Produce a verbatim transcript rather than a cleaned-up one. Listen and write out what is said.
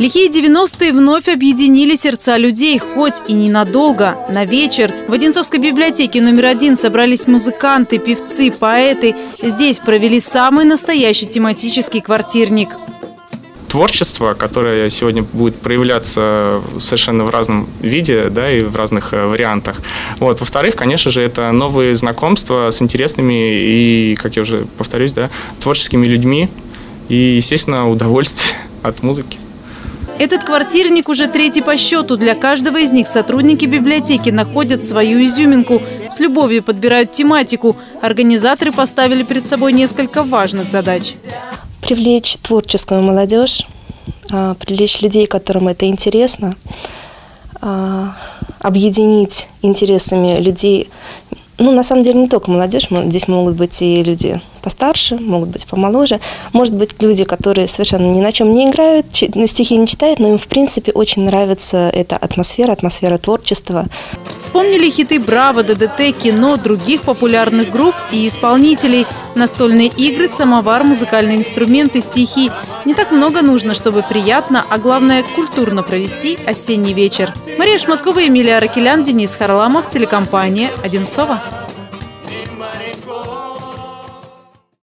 Лихие девяностые вновь объединили сердца людей, хоть и ненадолго. На вечер в Одинцовской библиотеке номер один собрались музыканты, певцы, поэты. Здесь провели самый настоящий тематический квартирник. Творчество, которое сегодня будет проявляться совершенно в разном виде, да, и в разных вариантах. Вот. Во-вторых, конечно же, это новые знакомства с интересными и, как я уже повторюсь, да, творческими людьми и, естественно, удовольствие от музыки. Этот квартирник уже третий по счету. Для каждого из них сотрудники библиотеки находят свою изюминку. С любовью подбирают тематику. Организаторы поставили перед собой несколько важных задач. Привлечь творческую молодежь, привлечь людей, которым это интересно, объединить интересами людей. Ну, на самом деле, не только молодежь, здесь могут быть и люди постарше, могут быть помоложе, может быть, люди, которые совершенно ни на чем не играют, на стихи не читают, но им, в принципе, очень нравится эта атмосфера, атмосфера творчества. Вспомнили хиты «Браво», ДДТ, кино, других популярных групп и исполнителей. Настольные игры, самовар, музыкальные инструменты, стихи. Не так много нужно, чтобы приятно, а главное, культурно провести осенний вечер. Мария Шматкова, Эмилия Аракелян, Денис Харламов, телекомпания «Одинцово».